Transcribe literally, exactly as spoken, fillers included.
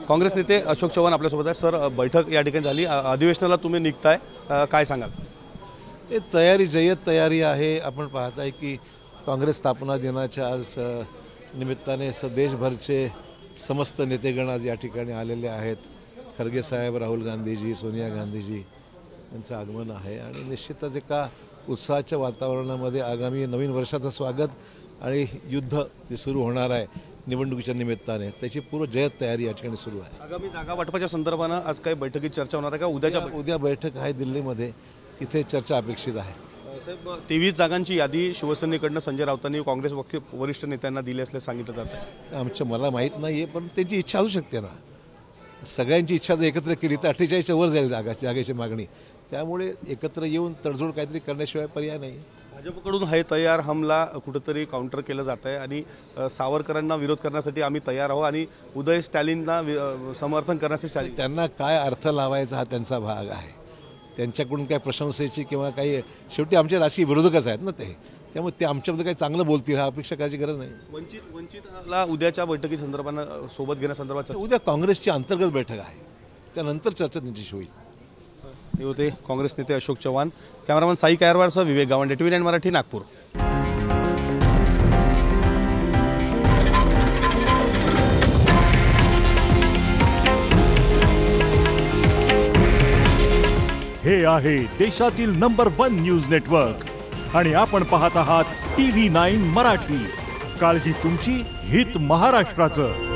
काँग्रेस नेते अशोक चव्हाण आपल्यासोबत आहे। सर, बैठक या ठिकाणी झाली, अधिवेशनाला तुम्ही निघताय, काय सांगाल? हे तयारी जय्यत तयारी आहे। आपण पाहताय की काँग्रेस स्थापना दिनाच्या आज निमित्ताने स देशभरचे समस्त नेतेगण आज या ठिकाणी आलेले आहेत। खरगे साहेब, राहुल गांधीजी, सोनिया गांधीजी यांचं आगमन आहे आणि निश्चितच एका उत्साहाच्या वातावरणामध्ये आगामी नवीन वर्षाचं स्वागत आणि युद्ध जे सुरू होणार आहे निवडणुकीच्या निमित्ताने त्याची पूर्व जय्यत तयारी या ठिकाणी सुरू आहे। आगामी जागा वाटपाच्या संदर्भानं आज काही बैठकीत चर्चा होणार आहे का? उद्याच्या उद्या बैठक आहे दिल्लीमध्ये, तिथे चर्चा अपेक्षित आहे। साहेब, तेवीस जागांची यादी शिवसेनेकडनं संजय राऊतांनी काँग्रेस वरिष्ठ नेत्यांना दिली असल्याचं सांगितलं जातं। आमच्या मला माहीत नाही आहे, पण त्यांची इच्छा असू शकते ना। सगळ्यांची इच्छा जर एकत्र केली तर अठ्ठेचाळीसच्या वर जाईल जागा जागेची मागणी। त्यामुळे एकत्र येऊन तडजोड काहीतरी करण्याशिवाय पर्याय नाही। भाजपकडून हे तयार हमला कुठेतरी काउंटर केलं जात आहे आणि सावरकरांना विरोध करण्यासाठी आम्ही तयार आहोत आणि उदय स्टॅलिनला समर्थन करण्यासाठी त्यांना काय अर्थ लावायचा हा त्यांचा भाग आहे। त्यांच्याकडून काय प्रशंसेची किंवा काही, शेवटी आमचे राजकीय विरोधकच आहेत ना ते, त्यामुळे ते आमच्याबद्दल काही चांगलं बोलतील हा अपेक्षा करायची गरज नाही। वंचित वंचितला उद्याच्या बैठकी संदर्भानं सोबत घेण्यासंदर्भात उद्या काँग्रेसची अंतर्गत बैठक आहे, त्यानंतर चर्चा त्यांच्याशी होईल। हे होते काँग्रेस नेते अशोक चव्हाण। कॅमेरामन साई कायरवारसह विवेक गावंडे, टीव्ही नाईन मराठी, नागपूर। हे आहे देशातील नंबर वन न्यूज नेटवर्क आणि आपण पाहत आहात टीव्ही नाईन मराठी। काळजी तुमची, हित महाराष्ट्राचं।